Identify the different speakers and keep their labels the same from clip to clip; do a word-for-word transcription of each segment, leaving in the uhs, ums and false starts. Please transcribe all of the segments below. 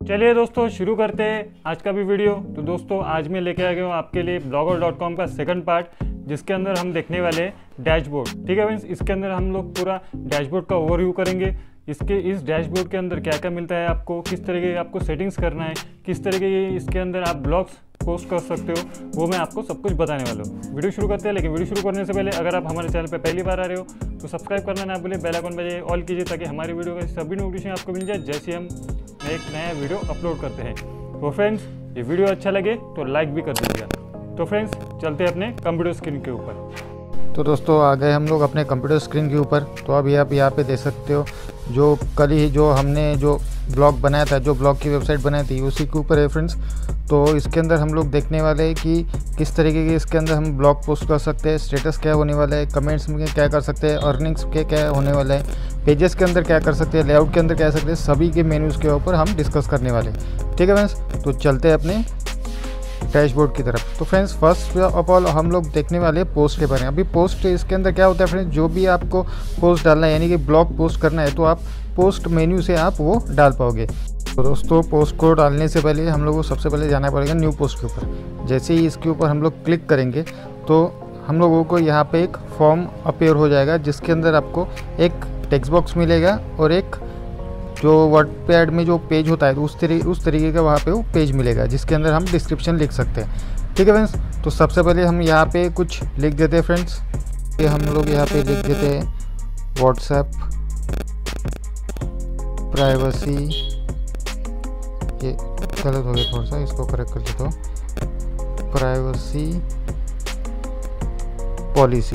Speaker 1: चलिए दोस्तों शुरू करते हैं आज का भी वीडियो। तो दोस्तों आज मैं लेके आ गया हूँ आपके लिए ब्लॉगर डॉट कॉम का सेकंड पार्ट, जिसके अंदर हम देखने वाले हैं डैशबोर्ड। ठीक है फ्रेंड्स, इसके अंदर हम लोग पूरा डैशबोर्ड का ओवरव्यू करेंगे। इसके इस डैशबोर्ड के अंदर क्या क्या मिलता है आपको, किस तरीके आपको सेटिंग्स करना है, किस तरीके इसके अंदर आप ब्लॉग्स पोस्ट कर सकते हो, वो मैं आपको सब कुछ बताने वाला हूँ। वीडियो शुरू करते हैं, लेकिन वीडियो शुरू करने से पहले अगर आप हमारे चैनल पर पहली बार आ रहे हो तो सब्सक्राइब करना ना भूलें, बेल आइकन बजाइए, ऑल कीजिए ताकि हमारी वीडियो का सभी नोटिफिकेशन आपको मिल जाए जैसे हम एक नया वीडियो अपलोड करते हैं। तो फ्रेंड्स ये वीडियो अच्छा लगे तो लाइक भी कर दीजिएगा। तो फ्रेंड्स चलते हैं अपने कंप्यूटर स्क्रीन के ऊपर।
Speaker 2: तो दोस्तों आ गए हम लोग अपने कंप्यूटर स्क्रीन के ऊपर। तो अभी आप यहाँ पे देख सकते हो जो कल ही जो हमने जो ब्लॉग बनाया था, जो ब्लॉग की वेबसाइट बनाई थी, उसी के ऊपर है फ्रेंड्स। तो इसके अंदर हम लोग देखने वाले हैं कि किस तरीके के इसके अंदर हम ब्लॉग पोस्ट कर सकते हैं, स्टेटस क्या होने वाला है, कमेंट्स में क्या कर सकते हैं, अर्निंग्स के क्या होने वाला है, पेजेस के अंदर क्या कर सकते हैं, लेआउट के अंदर क्या कर सकते हैं, सभी के मेन्यूज़ के ऊपर हम डिस्कस करने वाले हैं। ठीक है फ्रेंड्स, तो चलते हैं अपने डैशबोर्ड की तरफ। तो फ्रेंड्स फर्स्ट ऑफ ऑल हम लोग देखने वाले हैं पोस्ट के बारे में। अभी पोस्ट इसके अंदर क्या होता है फ्रेंड्स, जो भी आपको पोस्ट डालना है यानी कि ब्लॉग पोस्ट करना है तो आप पोस्ट मेन्यू से आप वो डाल पाओगे। तो दोस्तों पोस्ट को डालने से पहले हम लोग को सबसे पहले जाना पड़ेगा न्यू पोस्ट के ऊपर। जैसे ही इसके ऊपर हम लोग क्लिक करेंगे तो हम लोगों को यहाँ पे एक फॉर्म अपीयर हो जाएगा, जिसके अंदर आपको एक टेक्स्ट बॉक्स मिलेगा और एक जो वर्डपैड में जो पेज होता है उस तरीके उस तरीके का वहाँ पे वो पेज मिलेगा, जिसके अंदर हम डिस्क्रिप्शन लिख सकते हैं। ठीक है फ्रेंड्स, तो सबसे पहले हम यहाँ पे कुछ लिख देते हैं फ्रेंड्स। ये हम लोग यहाँ पे लिख देते हैं व्हाट्सएप प्राइवेसी, ये गलत हो गया थोड़ा सा, इसको करेक्ट कर देता हूँ, प्राइवेसी पॉलिसी।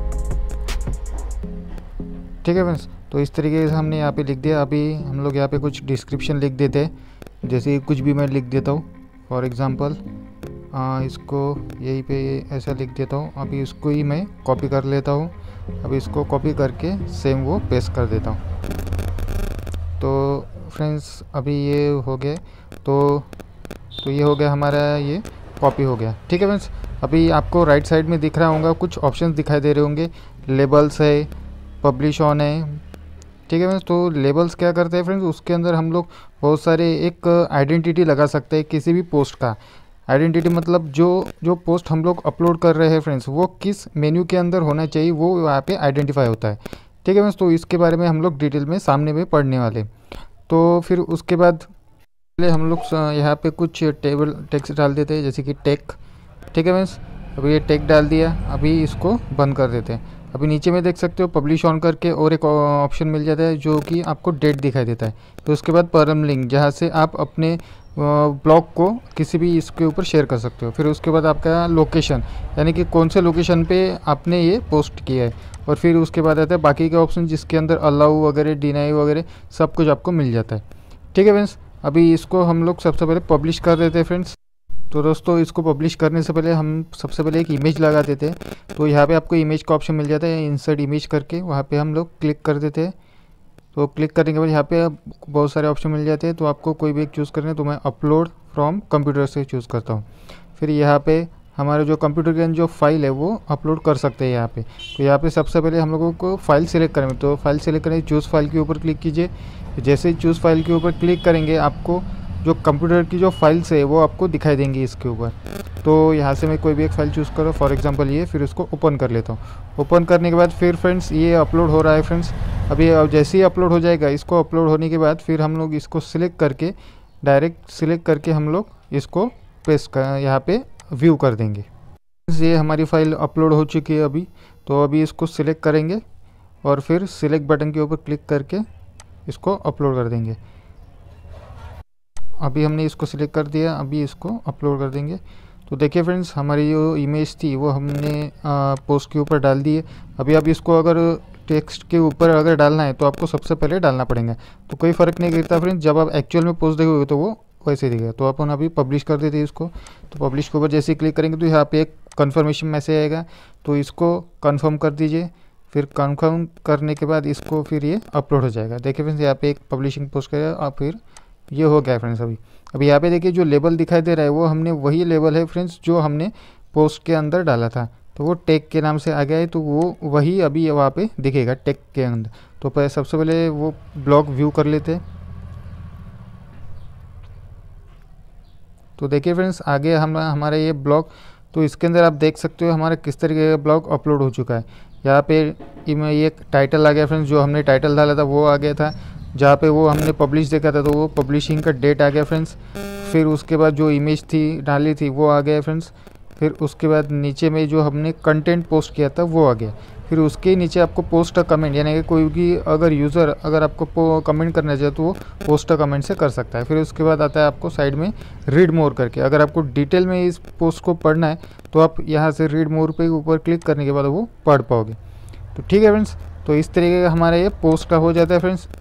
Speaker 2: ठीक है फ्रेंड्स, तो इस तरीके से हमने यहाँ पे लिख दिया। अभी हम लोग यहाँ पे कुछ डिस्क्रिप्शन लिख देते हैं, जैसे कुछ भी मैं लिख देता हूँ। फॉर एग्ज़ाम्पल इसको यहीं पे ऐसा लिख देता हूँ। अभी इसको ही मैं कॉपी कर लेता हूँ। अभी इसको कॉपी करके सेम वो पेस्ट कर देता हूँ। तो फ्रेंड्स अभी ये हो गया, तो तो ये हो गया हमारा, ये कॉपी हो गया। ठीक है फ्रेंड्स, अभी आपको राइट साइड में दिख रहा होगा, कुछ ऑप्शंस दिखाई दे रहे होंगे, लेबल्स है, पब्लिश ऑन है। ठीक है फ्रेंड्स, तो लेबल्स क्या करते हैं फ्रेंड्स, उसके अंदर हम लोग बहुत सारे एक आइडेंटिटी लगा सकते हैं किसी भी पोस्ट का। आइडेंटिटी मतलब जो जो पोस्ट हम लोग अपलोड कर रहे हैं फ्रेंड्स, वो किस मेन्यू के अंदर होना चाहिए वो वहाँ पे आइडेंटिफाई होता है। ठीक है फ्रेंड्स, तो इसके बारे में हम लोग डिटेल में सामने में पढ़ने वाले। तो फिर उसके बाद पहले हम लोग यहाँ पे कुछ टेबल टेक्स्ट डाल देते हैं, जैसे कि टेक। ठीक है फ्रेंड्स, अभी ये टेक डाल दिया। अभी इसको बंद कर देते हैं। अभी नीचे में देख सकते हो पब्लिश ऑन करके और एक ऑप्शन मिल जाता है जो कि आपको डेट दिखाई देता है। तो उसके बाद परम लिंक, जहाँ से आप अपने ब्लॉग को किसी भी इसके ऊपर शेयर कर सकते हो। फिर उसके बाद आपका लोकेशन, यानी कि कौन से लोकेशन पे आपने ये पोस्ट किया है। और फिर उसके बाद आता है बाकी के ऑप्शन, जिसके अंदर अलाउ वगैरह, डिनाई वगैरह सब कुछ आपको मिल जाता है। ठीक है फ्रेंड्स, अभी इसको हम लोग सबसे पहले पब्लिश कर देते हैं फ्रेंड्स। तो दोस्तों इसको पब्लिश करने से पहले हम सबसे पहले एक इमेज लगा देते हैं। तो यहाँ पे आपको इमेज का ऑप्शन मिल जाता है, इंसर्ट इमेज करके वहाँ पे हम लोग क्लिक कर देते हैं। तो क्लिक करने के बाद यहाँ पे बहुत सारे ऑप्शन मिल जाते हैं, तो आपको कोई भी एक चूज़ करना है। तो मैं अपलोड फ्रॉम कंप्यूटर से चूज़ करता हूँ। फिर यहाँ पे हमारे जो कंप्यूटर के अंदर जो फाइल है वो अपलोड कर सकते हैं यहाँ पे। तो यहाँ पे सबसे पहले हम लोगों को फाइल सिलेक्ट करेंगे। तो फाइल सिलेक्ट करेंगे, चूज़ फाइल के ऊपर क्लिक कीजिए। जैसे ही चूज़ फाइल के ऊपर क्लिक करेंगे, आपको जो कंप्यूटर की जो फाइल्स है वो आपको दिखाई देंगी इसके ऊपर। तो यहाँ से मैं कोई भी एक फ़ाइल चूज़ करो, फॉर एग्जांपल ये, फिर उसको ओपन कर लेता हूँ। ओपन करने के बाद फिर फ्रेंड्स ये अपलोड हो रहा है फ्रेंड्स। अभी जैसे ही अपलोड हो जाएगा, इसको अपलोड होने के बाद फिर हम लोग इसको सिलेक्ट करके, डायरेक्ट सिलेक्ट करके हम लोग इसको पेस्ट कर यहाँ पे व्यू कर देंगे। ये हमारी फ़ाइल अपलोड हो चुकी है अभी। तो अभी इसको सिलेक्ट करेंगे और फिर सिलेक्ट बटन के ऊपर क्लिक करके इसको अपलोड कर देंगे। अभी हमने इसको सिलेक्ट कर दिया, अभी इसको अपलोड कर देंगे। तो देखिए फ्रेंड्स, हमारी जो इमेज थी वो हमने आ, पोस्ट के ऊपर डाल दी है। अभी आप इसको अगर टेक्स्ट के ऊपर अगर डालना है तो आपको सबसे पहले डालना पड़ेगा। तो कोई फ़र्क नहीं करता फ्रेंड्स, जब आप एक्चुअल में पोस्ट देखोगे तो वो वैसे दिखेगा। तो अपन अभी पब्लिश कर देते हैं इसको। तो पब्लिश के ऊपर जैसे ही क्लिक करेंगे तो यहाँ पे एक कन्फर्मेशन मैसेज आएगा, तो इसको कन्फर्म कर दीजिए। फिर कन्फर्म करने के बाद इसको फिर ये अपलोड हो जाएगा। देखिए फ्रेंड्स, यहाँ पे एक पब्लिशिंग पोस्ट करेगा और फिर ये हो गया फ्रेंड्स। अभी अभी यहाँ पे देखिए जो लेबल दिखाई दे रहा है वो हमने वही लेबल है फ्रेंड्स जो हमने पोस्ट के अंदर डाला था। तो वो टेक के नाम से आ गया है, तो वो वही अभी वहाँ पे दिखेगा टेक के अंदर। तो पहले सबसे पहले वो ब्लॉग व्यू कर लेते हैं। तो देखिए फ्रेंड्स आगे हम हमारा ये ब्लॉग, तो इसके अंदर आप देख सकते हो हमारा किस तरीके का ब्लॉग अपलोड हो चुका है। यहाँ पे ये टाइटल आ गया फ्रेंड्स, जो हमने टाइटल डाला था वो आ गया था। जहाँ पे वो हमने पब्लिश देखा था तो वो पब्लिशिंग का डेट आ गया फ्रेंड्स। फिर उसके बाद जो इमेज थी डाली थी वो आ गया फ्रेंड्स। फिर उसके बाद नीचे में जो हमने कंटेंट पोस्ट किया था वो आ गया। फिर उसके नीचे आपको पोस्ट अ कमेंट, यानी कि कोई भी अगर यूज़र अगर आपको कमेंट करना चाहे तो वो पोस्ट अ कमेंट से कर सकता है। फिर उसके बाद आता है आपको साइड में रीड मोर करके, अगर आपको डिटेल में इस पोस्ट को पढ़ना है तो आप यहाँ से रीड मोर पे ऊपर क्लिक करने के बाद वो पढ़ पाओगे। तो ठीक है फ्रेंड्स, तो इस तरीके का हमारा ये पोस्ट का हो जाता है फ्रेंड्स।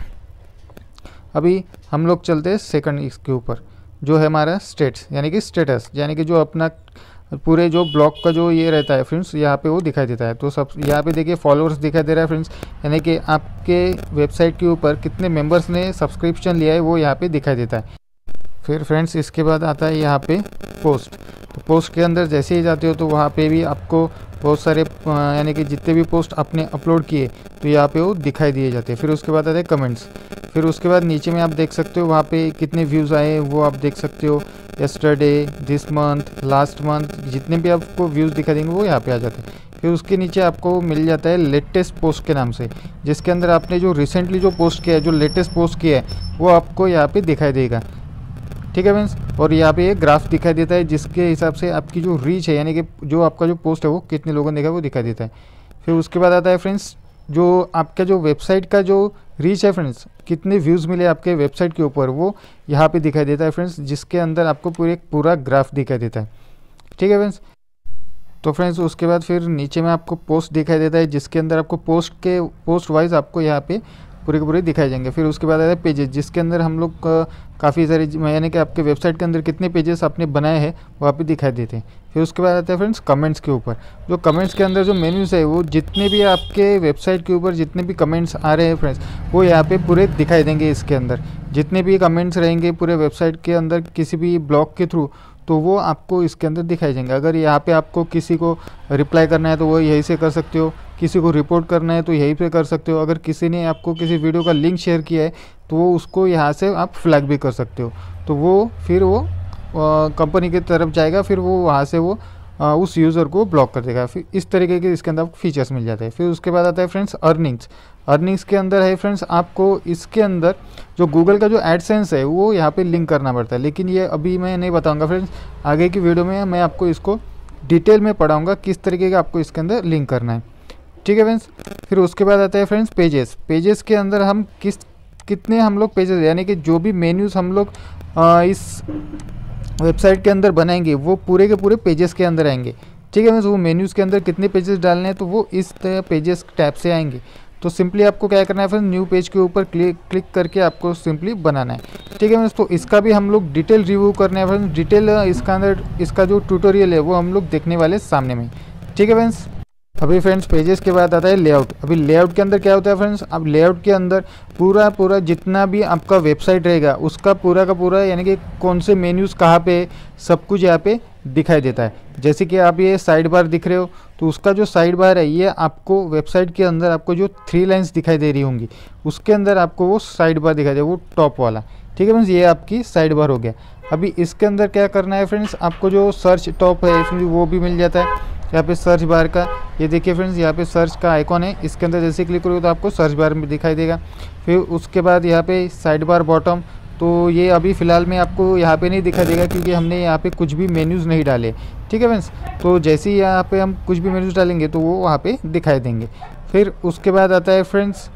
Speaker 2: अभी हम लोग चलते हैं सेकंड इसके ऊपर, जो है हमारा स्टेट्स यानी कि स्टेटस, यानी कि जो अपना पूरे जो ब्लॉग का जो ये रहता है फ्रेंड्स, यहाँ पे वो दिखाई देता है। तो सब यहाँ पे देखिए फॉलोअर्स दिखाई दे रहा है फ्रेंड्स, यानी कि आपके वेबसाइट के ऊपर कितने मेंबर्स ने सब्सक्रिप्शन लिया है वो यहाँ पे दिखाई देता है। फिर फ्रेंड्स इसके बाद आता है यहाँ पे पोस्ट। तो पोस्ट के अंदर जैसे ही जाते हो तो वहाँ पे भी आपको बहुत सारे यानी कि जितने भी पोस्ट आपने अपलोड किए तो यहाँ पे वो दिखाई दिए जाते हैं। फिर उसके बाद आते हैं कमेंट्स। फिर उसके बाद नीचे में आप देख सकते हो वहाँ पे कितने व्यूज़ आए वो आप देख सकते हो। Yesterday, this month, last month, जितने भी आपको व्यूज़ दिखा देंगे वो यहाँ पे आ जाते हैं। फिर उसके नीचे आपको मिल जाता है लेटेस्ट पोस्ट के नाम से, जिसके अंदर आपने जो रिसेंटली जो पोस्ट किया है, जो लेटेस्ट पोस्ट किया है वो आपको यहाँ पे दिखाई देगा। ठीक है फ्रेंड्स, और यहाँ पे एक ग्राफ दिखाई देता है जिसके हिसाब से आपकी जो रीच है, यानी कि जो आपका जो पोस्ट है वो कितने लोगों ने देखा वो दिखाई देता है। फिर उसके बाद आता है फ्रेंड्स जो आपका जो वेबसाइट का जो रीच है फ्रेंड्स, कितने व्यूज़ मिले आपके वेबसाइट के ऊपर वो यहाँ पे दिखाई देता है फ्रेंड्स, जिसके अंदर आपको पूरे पूरा ग्राफ दिखाई देता है। ठीक है फ्रेंड्स, तो फ्रेंड्स उसके बाद फिर नीचे में आपको पोस्ट दिखाई देता है, जिसके अंदर आपको पोस्ट के पोस्ट वाइज आपको यहाँ पे पूरे के पूरे दिखाई जाएंगे। फिर उसके बाद आता है पेजेस, जिसके अंदर हम लोग काफ़ी सारे यानी कि आपके वेबसाइट के अंदर कितने पेजेस आपने बनाए हैं वो आप भी दिखाई देते हैं। फिर उसके बाद आता है फ्रेंड्स कमेंट्स के ऊपर, जो कमेंट्स के अंदर जो मेन्यूज़ है वो जितने भी आपके वेबसाइट के ऊपर जितने भी कमेंट्स आ रहे हैं फ्रेंड्स वो यहाँ पे पूरे दिखाई देंगे। इसके अंदर जितने भी कमेंट्स रहेंगे पूरे वेबसाइट के अंदर किसी भी ब्लॉग के थ्रू तो वो आपको इसके अंदर दिखाई जाएंगे। अगर यहाँ पे आपको किसी को रिप्लाई करना है तो वो यहीं से कर सकते हो, किसी को रिपोर्ट करना है तो यहीं पे कर सकते हो, अगर किसी ने आपको किसी वीडियो का लिंक शेयर किया है तो वो उसको यहाँ से आप फ्लैग भी कर सकते हो। तो वो फिर वो कंपनी की तरफ जाएगा, फिर वो वहाँ से वो आ, उस यूज़र को ब्लॉक कर देगा। फिर इस तरीके के इसके अंदर आपको फीचर्स मिल जाते हैं। फिर उसके बाद आता है फ्रेंड्स अर्निंग्स। अर्निंग्स के अंदर है फ्रेंड्स आपको इसके अंदर जो गूगल का जो एडसेंस है वो यहाँ पे लिंक करना पड़ता है, लेकिन ये अभी मैं नहीं बताऊंगा फ्रेंड्स, आगे की वीडियो में मैं आपको इसको डिटेल में पढ़ाऊँगा किस तरीके का आपको इसके अंदर लिंक करना है। ठीक है फ्रेंड्स, फिर उसके बाद आता है फ्रेंड्स पेजेस। पेजेस के अंदर हम किस कितने हम लोग पेजेस यानी कि जो भी मेन्यूज़ हम लोग इस वेबसाइट के अंदर बनाएंगे वो पूरे के पूरे पेजेस के अंदर आएंगे। ठीक है फ्रेंड्स, वो मेन्यूज़ के अंदर कितने पेजेस डालने हैं तो वो इस पेजेस टैब से आएंगे। तो सिंपली आपको क्या करना है फ्रेंड्स, न्यू पेज के ऊपर क्लिक क्लिक करके आपको सिंपली बनाना है। ठीक है फ्रेंड्स, तो इसका भी हम लोग डिटेल रिव्यू करना है फ्रेंड्स, डिटेल इसका अंदर इसका जो ट्यूटोरियल है वो हम लोग देखने वाले सामने में। ठीक है फ्रेंड्स, अभी फ्रेंड्स पेजेस के बाद आता है लेआउट। अभी लेआउट के अंदर क्या होता है फ्रेंड्स, अब लेआउट के अंदर पूरा पूरा जितना भी आपका वेबसाइट रहेगा उसका पूरा का पूरा यानी कि कौन से मेन्यूज़ कहाँ पे सब कुछ यहाँ पे दिखाई देता है। जैसे कि आप ये साइड बार दिख रहे हो तो उसका जो साइड बार है ये आपको वेबसाइट के अंदर आपको जो थ्री लाइन्स दिखाई दे रही होंगी उसके अंदर आपको वो साइड बार दिखाई दे, वो टॉप वाला। ठीक है फ्रेंड्स, ये आपकी साइड बार हो गया। अभी इसके अंदर क्या करना है फ्रेंड्स, आपको जो सर्च टॉप है वो भी मिल जाता है यहाँ पे सर्च बार का। ये देखिए फ्रेंड्स यहाँ पे सर्च का आइकॉन है, इसके अंदर जैसे क्लिक करोगे तो आपको सर्च बार में दिखाई देगा। फिर उसके बाद यहाँ पे साइड बार बॉटम, तो ये अभी फ़िलहाल में आपको यहाँ पे नहीं दिखाई देगा क्योंकि हमने यहाँ पे कुछ भी मेन्यूज़ नहीं डाले। ठीक है फ्रेंड्स, तो जैसे ही यहाँ पे हम कुछ भी मेन्यूज़ डालेंगे तो वो वहाँ पे दिखाई देंगे। फिर उसके बाद आता है फ्रेंड्स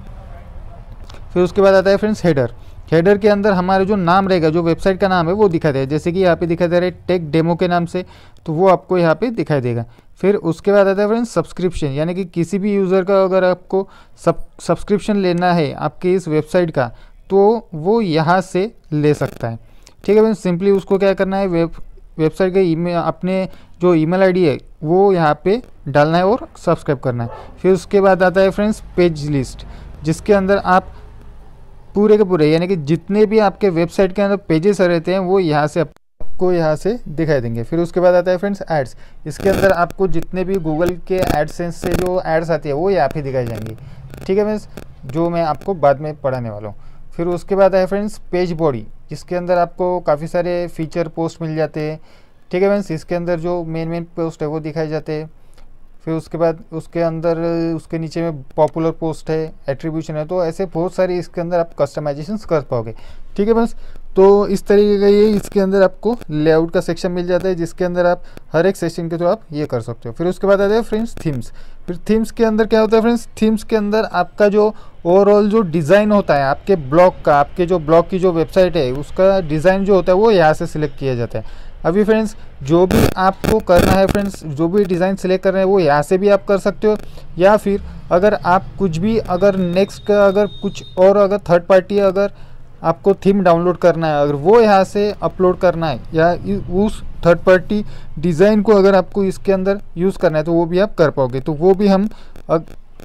Speaker 2: फिर उसके बाद आता है फ्रेंड्स हेडर। हेडर के अंदर हमारा जो नाम रहेगा, जो वेबसाइट का नाम है वो दिखाई देगा, जैसे कि यहाँ पे दिखाई दे रहा है टेक डेमो के नाम से, तो वो आपको यहाँ पे दिखाई देगा। फिर उसके बाद आता है फ्रेंड्स सब्सक्रिप्शन, यानी कि किसी भी यूज़र का अगर आपको सब सब्सक्रिप्शन लेना है आपके इस वेबसाइट का तो वो यहाँ से ले सकता है। ठीक है फ्रेंड्स, सिंपली उसको क्या करना है, वेब वेबसाइट का ईमेल अपने जो ईमेल आईडी है वो यहाँ पे डालना है और सब्सक्राइब करना है। फिर उसके बाद आता है फ्रेंड्स पेज लिस्ट, जिसके अंदर आप पूरे के पूरे यानी कि जितने भी आपके वेबसाइट के अंदर पेजेस रहते हैं वो यहाँ से आपको यहाँ से दिखाई देंगे। फिर उसके बाद आता है फ्रेंड्स एड्स, इसके अंदर आपको जितने भी गूगल के एडसेंस से जो एड्स आती है वो यहाँ पे दिखाई जाएंगी। ठीक है फ्रेंड्स, जो मैं आपको बाद में पढ़ाने वाला हूँ। फिर उसके बाद है फ्रेंड्स पेज बॉडी, जिसके अंदर आपको काफ़ी सारे फीचर पोस्ट मिल जाते हैं। ठीक है फ्रेंड्स, इसके अंदर जो मेन मेन पोस्ट है वो दिखाए जाते हैं। फिर उसके बाद उसके अंदर उसके नीचे में पॉपुलर पोस्ट है, एट्रीब्यूशन है, तो ऐसे बहुत सारी इसके अंदर आप कस्टमाइजेशन कर पाओगे। ठीक है फ्रेंड्स, तो इस तरीके का ये इसके अंदर आपको लेआउट का सेक्शन मिल जाता है, जिसके अंदर आप हर एक सेक्शन के थ्रू आप ये कर सकते हो। फिर उसके बाद आते हैं फ्रेंड्स थीम्स। फिर थीम्स के अंदर क्या होता है फ्रेंड्स, थीम्स के अंदर आपका जो ओवरऑल जो डिज़ाइन होता है आपके ब्लॉग का, आपके जो ब्लॉग की जो वेबसाइट है उसका डिज़ाइन जो होता है वो यहाँ से सिलेक्ट किया जाता है। अभी फ्रेंड्स जो भी आपको करना है फ्रेंड्स, जो भी डिज़ाइन सिलेक्ट कर रहे हैं वो यहाँ से भी आप कर सकते हो, या फिर अगर आप कुछ भी अगर नेक्स्ट का अगर कुछ और अगर थर्ड पार्टी अगर आपको थीम डाउनलोड करना है, अगर वो यहाँ से अपलोड करना है, या उस थर्ड पार्टी डिज़ाइन को अगर आपको इसके अंदर यूज़ करना है तो वो भी आप कर पाओगे। तो वो भी हम अग,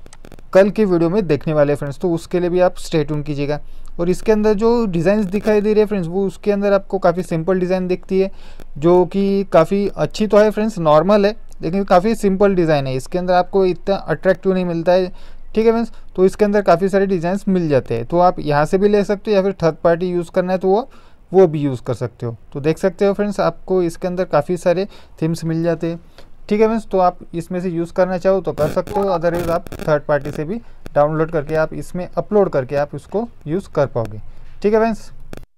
Speaker 2: कल के वीडियो में देखने वाले हैं फ्रेंड्स, तो उसके लिए भी आप स्टे ट्यून कीजिएगा। और इसके अंदर जो डिज़ाइंस दिखाई दे रहे हैं फ्रेंड्स, वो उसके अंदर आपको काफ़ी सिंपल डिज़ाइन दिखती है, जो कि काफ़ी अच्छी तो है फ्रेंड्स, नॉर्मल है लेकिन काफ़ी सिंपल डिज़ाइन है। इसके अंदर आपको इतना अट्रैक्टिव नहीं मिलता है। ठीक है फ्रेंड्स, तो इसके अंदर काफ़ी सारे डिज़ाइंस मिल जाते हैं, तो आप यहाँ से भी ले सकते हो, या फिर थर्ड पार्टी यूज़ करना है तो वो वो भी यूज़ कर सकते हो। तो देख सकते हो फ्रेंड्स, आपको इसके अंदर काफ़ी सारे थीम्स मिल जाते हैं। ठीक है फ्रेंड्स, तो आप इसमें से यूज़ करना चाहो तो कर सकते हो, अदरवाइज आप थर्ड पार्टी से भी डाउनलोड करके आप इसमें अपलोड करके आप इसको यूज़ कर पाओगे। ठीक है फ्रेंड्स,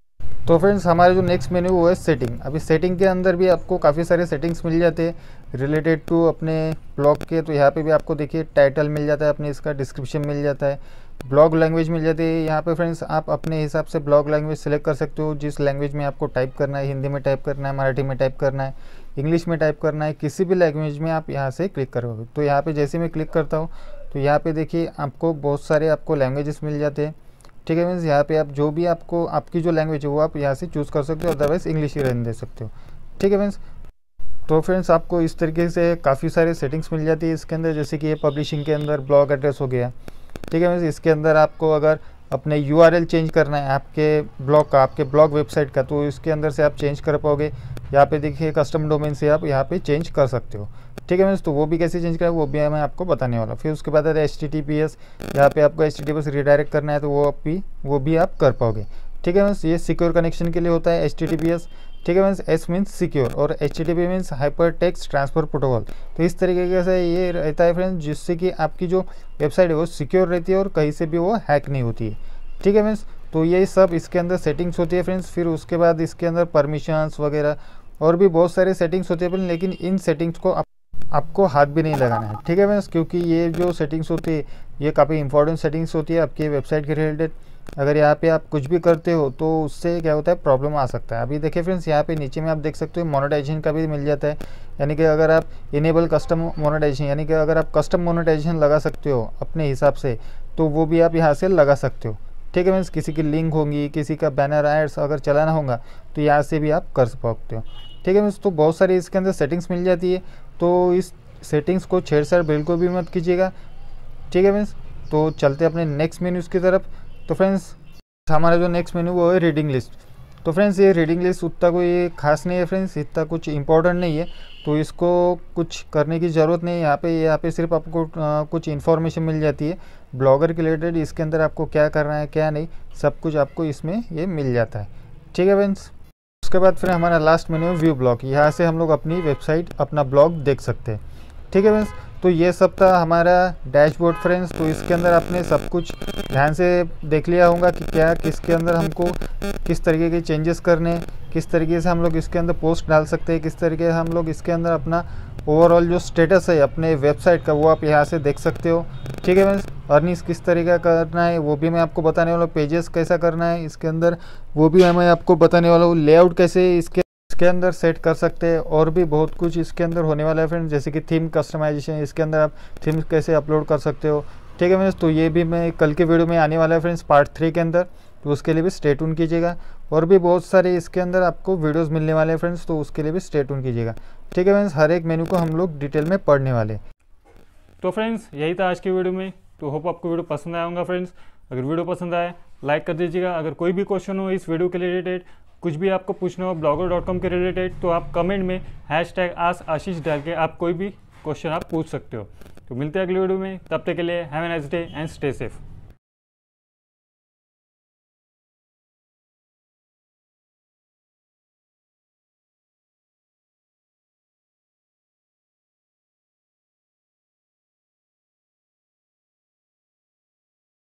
Speaker 2: तो फ्रेंड्स हमारा जो नेक्स्ट मेन्यू वो है सेटिंग। अभी सेटिंग के अंदर भी आपको काफ़ी सारे सेटिंग्स मिल जाते हैं रिलेटेड टू अपने ब्लॉग के। तो यहाँ पे भी आपको देखिए टाइटल मिल जाता है, अपने इसका डिस्क्रिप्शन मिल जाता है, ब्लॉग लैंग्वेज मिल जाती है। यहाँ पे फ्रेंड्स आप अपने हिसाब से ब्लॉग लैंग्वेज सेलेक्ट कर सकते हो, जिस लैंग्वेज में आपको टाइप करना है, हिंदी में टाइप करना है, मराठी में टाइप करना है, इंग्लिश में टाइप करना है, किसी भी लैंग्वेज में आप यहाँ से क्लिक करोगे। तो यहाँ पे जैसे मैं क्लिक करता हूँ तो यहाँ पे देखिए आपको बहुत सारे आपको लैंग्वेजेस मिल जाते हैं। ठीक है मीन्स यहाँ पे आप जो भी आपको आपकी जो लैंग्वेज है वो आप यहाँ से चूज़ कर सकते हो, अदरवाइज इंग्लिश ही रहने दे सकते हो। ठीक है मीन्स, तो फ्रेंड्स आपको इस तरीके से काफ़ी सारे सेटिंग्स मिल जाती है इसके अंदर, जैसे कि ये पब्लिशिंग के अंदर ब्लॉग एड्रेस हो गया। ठीक है मीन्स, इसके अंदर आपको अगर अपने यूआरएल चेंज करना है आपके ब्लॉग का, आपके ब्लॉग वेबसाइट का, तो इसके अंदर से आप चेंज कर पाओगे। यहाँ पे देखिए कस्टम डोमेन से आप यहाँ पे चेंज कर सकते हो। ठीक है मीन्स, तो वो भी कैसे चेंज करें वो भी मैं आपको बताने वाला। फिर उसके बाद है H T T P S, यहाँ पे आपको H T T P S redirect करना है तो वो भी वो भी आप कर पाओगे। ठीक है मीन्स, ये सिक्योर कनेक्शन के लिए होता है H T T P S. ठीक है मीन्स, एस मीन्स सिक्योर और H T T P means hypertext transfer protocol. तो इस तरीके से ये रहता है फ्रेंड्स, जिससे कि आपकी जो वेबसाइट है वो सिक्योर रहती है और कहीं से भी वो हैक नहीं होती है। ठीक है मीन्स, तो ये सब इसके अंदर सेटिंग्स होती है फ्रेंड्स। फिर उसके बाद इसके अंदर परमिशंस वगैरह और भी बहुत सारे सेटिंग्स होते हैं, लेकिन इन सेटिंग्स को आप, आपको हाथ भी नहीं लगाना है। ठीक है फ्रेंड्स, क्योंकि ये जो सेटिंग्स होती है ये काफ़ी इंपॉर्टेंट सेटिंग्स होती है आपकी वेबसाइट के रिलेटेड। अगर यहाँ पे आप कुछ भी करते हो तो उससे क्या होता है, प्रॉब्लम आ सकता है। अभी देखिए फ्रेंड्स, यहाँ पे नीचे में आप देख सकते हो मोनेटाइजेशन का भी मिल जाता है, यानी कि अगर आप इनेबल कस्टम मोनेटाइजेशन, यानी कि अगर आप कस्टम मोनेटाइजेशन लगा सकते हो अपने हिसाब से, तो वो भी आप यहाँ से लगा सकते हो। ठीक है मीन्स, किसी की लिंक होंगी, किसी का बैनर एड्स अगर चलाना होगा तो यहाँ से भी आप कर सकते हो। ठीक है मीन्स, तो बहुत सारी इसके अंदर सेटिंग्स मिल जाती है, तो इस सेटिंग्स को छेड़छाड़ बिल्कुल भी मत कीजिएगा। ठीक है मीन्स, तो चलते अपने नेक्स्ट मेन्यूज़ की तरफ। तो फ्रेंड्स हमारा जो नेक्स्ट मेन्यू वो है रीडिंग लिस्ट। तो फ्रेंड्स ये रीडिंग लिस्ट उतना कोई खास नहीं है फ्रेंड्स, इतना कुछ इंपॉर्टेंट नहीं है, तो इसको कुछ करने की ज़रूरत नहीं है। यहाँ पे यहाँ पे सिर्फ आपको आ, कुछ इन्फॉर्मेशन मिल जाती है ब्लॉगर के रिलेटेड, इसके अंदर आपको क्या करना है क्या नहीं सब कुछ आपको इसमें ये मिल जाता है। ठीक है फ्रेंड्स, उसके बाद फिर हमारा लास्ट मेन्यू व्यू ब्लॉग, यहाँ से हम लोग अपनी वेबसाइट अपना ब्लॉग देख सकते हैं। ठीक है फ्रेंड्स, तो ये सब था हमारा डैशबोर्ड फ्रेंड्स। तो इसके अंदर आपने सब कुछ ध्यान से देख लिया होगा कि क्या किसके अंदर हमको किस तरीके के चेंजेस करने, किस तरीके से हम लोग इसके अंदर पोस्ट डाल सकते हैं, किस तरीके से हम लोग इसके अंदर अपना ओवरऑल जो स्टेटस है अपने वेबसाइट का वो आप यहाँ से देख सकते हो। ठीक है फ्रेंड्स, अर्निंग्स किस तरीका करना है वो भी मैं आपको बताने वाला हूँ, पेजेस कैसा करना है इसके अंदर वो भी मैं आपको बताने वाला हूँ, लेआउट कैसे इसके इसके अंदर सेट कर सकते हैं, और भी बहुत कुछ इसके अंदर होने वाला है फ्रेंड्स, जैसे कि थीम कस्टमाइजेशन, इसके अंदर आप थीम कैसे अपलोड कर सकते हो। ठीक है फ्रेंड्स, तो ये भी मैं कल के वीडियो में आने वाला है फ्रेंड्स पार्ट थ्री के अंदर, तो उसके लिए भी स्टे ट्यून कीजिएगा। और भी बहुत सारे इसके अंदर आपको वीडियोस मिलने वाले हैं फ्रेंड्स, तो उसके लिए भी स्टे ट्यून कीजिएगा। ठीक है फ्रेंड्स, हर एक मेन्यू को हम लोग डिटेल में पढ़ने वाले।
Speaker 1: तो फ्रेंड्स यही था आज की वीडियो में, तो होप आपको वीडियो पसंद आया होगा फ्रेंड्स। अगर वीडियो पसंद आए लाइक कर दीजिएगा। अगर कोई भी क्वेश्चन हो इस वीडियो के रिलेटेड, कुछ भी आपको पूछना हो ब्लॉगर डॉट कॉम के रिलेटेड, तो आप कमेंट में हैश टैग आस्क आशीष डाल के आप कोई भी क्वेश्चन आप पूछ सकते हो। तो मिलते हैं अगली वीडियो में, तब तक के लिए have a nice day and stay safe.